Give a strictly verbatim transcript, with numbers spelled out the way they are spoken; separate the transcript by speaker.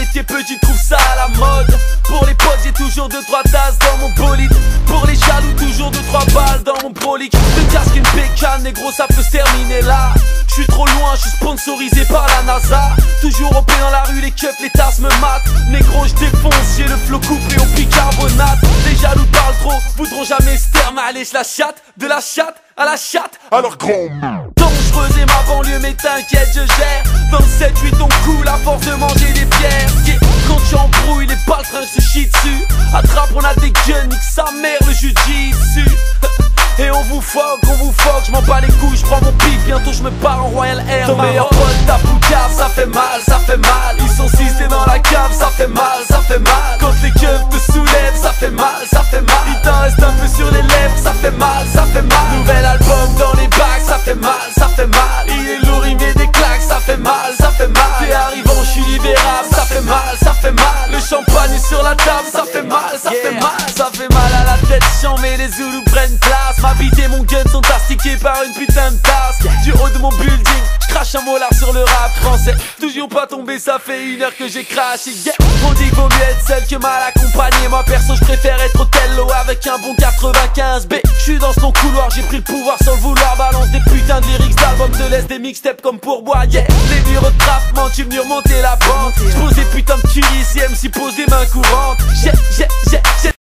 Speaker 1: t'es petit, trouve ça à la mode. Pour les potes, j'ai toujours deux trois tasses dans mon bolide. Pour les jaloux, toujours deux trois balles dans mon prolique. De casque une bécane, négro, ça peut se terminer là. J'suis trop loin, j'suis sponsorisé par la NASA. Toujours au pied dans la rue, les keufs, les tasses me matent. Négro, j'défonce, j'ai le flow couplé au bicarbonate. Les jaloux parlent trop, voudront jamais se taire. Mais allez, j'la chatte, de la chatte à la chatte.
Speaker 2: Alors grand
Speaker 1: Dangereuse et ma banlieue, mais t'inquiète, je gère. Vingt-sept huit on coule à force de manger des pierres. Yeah. Quand tu embrouilles, les baltrins se chient dessus. Attrape, on a des guns, nique sa mère, le jujitsu. Et on vous foque, on vous foque, je m'en bats les couilles, je prends mon pic, bientôt je me pars en Royal Air. Ton meilleur pote tape ou cave, ça fait mal, ça fait mal. Ils sont six, t'es dans la cave, ça fait mal, ça fait mal. Quand les keufs te soulèvent, ça fait mal, ça fait mal. Il t'en reste un peu sur les lèvres, ça fait mal, ça fait mal. Nouvel album dans les bacs, ça fait mal, ça fait mal. Il est lourd, il met des claques, ça fait mal, ça fait mal. T'es arrivant, je suis libérable, ça fait mal, ça fait mal. Le champagne est sur la table, ça fait mal, ça fait mal. Ça fait mal à la tête, chiant, mais les Zoulous prennent place. Ma bite et mon gun sont astiqués par une putain de tasse. Du haut de mon building, j'crache un molar sur le rap français. Toujours pas tombé, ça fait une heure que j'ai craché. Yeah. On dit qu'il vaut mieux être seul que mal accompagné. Moi perso, j'préfère être Othello avec un bon quatre-vingt-quinze B. J'suis dans ton couloir, j'ai pris le pouvoir sans le vouloir. Balance des putains de lyrics d'albums, te laisse des mixtapes comme pourboire. Yeah. Les murs de trapement, tu venu remonter la pente. J'pose des putains de curies, si M C pose des mains courantes. J'ai, j'ai, j'ai, j'ai